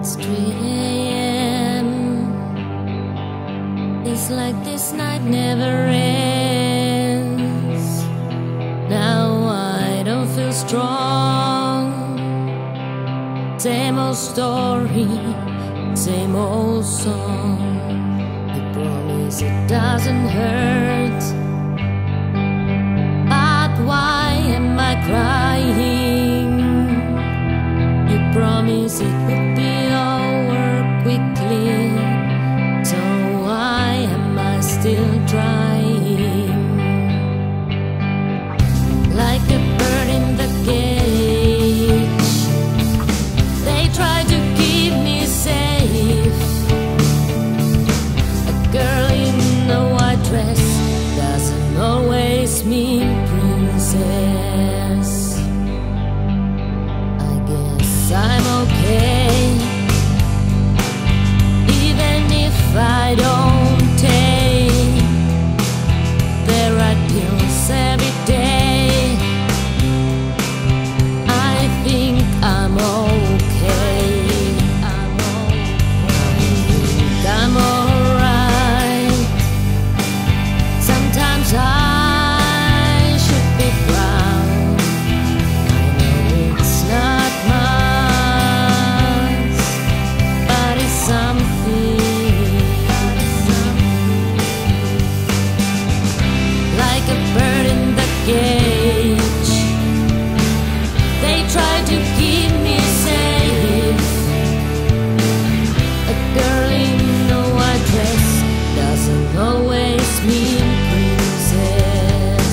3 a.m. It's like this night never ends. Now I don't feel strong. Same old story, same old song. You promise it doesn't hurt, but why am I crying? You promise it would be over quickly, so why am I still trying? Like a bird in the cage, they try to keep me safe. A girl in a white dress doesn't always mean princess. I guess I'm okay, even if I don't take the right pills every day. I think I'm okay. I'm alright. Sometimes I should be proud. I know it's not much, but it's something. Like a bird in the cage, they try to keep me safe. A girl in a white dress doesn't always mean princess.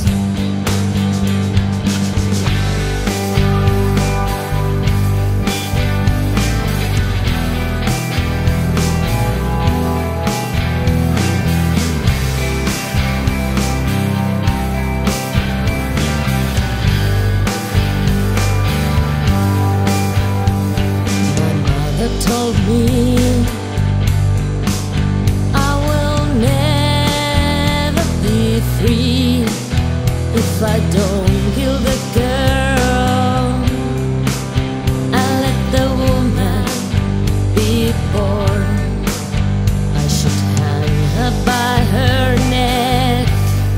My mother told me I will never be free if I don't kill the girl and let the woman be born. I should hang her by her neck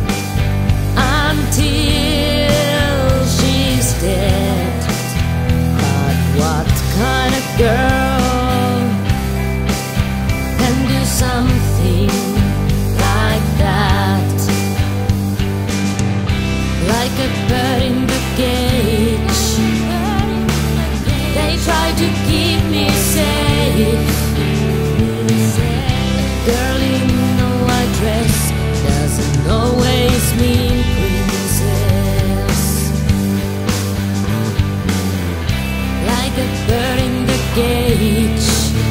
until she's dead. But what kind of girl can do something like that? Like a bird in the cage, they try to keep me safe. A girl in a white dress doesn't always mean princess. Like a bird in the cage,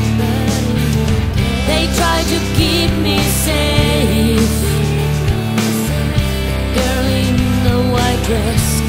they try to keep me safe. A girl in a white dress